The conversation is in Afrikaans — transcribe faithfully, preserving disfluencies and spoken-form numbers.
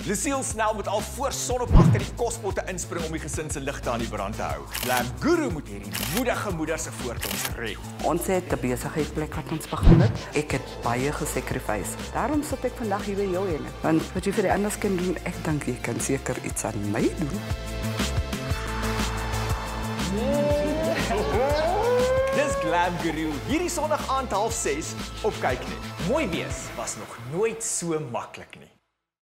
Lucille snel moet al voor sonop agter die kospotte inspring om die gesin se ligte aan die brand te hou. Glam Guru moet hierdie moedige moeder se voorkoms red. Ons het 'n besigheidsplek wat ons begin het. Ek het baie gesacrifice. Daarom sit ek vandag hier by jou heen. Want wat jy vir die anders kan doen, ek dink jy kan seker iets aan my doen. Dis Glam Guru, hierdie Sondag aand half ses op kyk net. Mooi wees was nog nooit so maklik nie.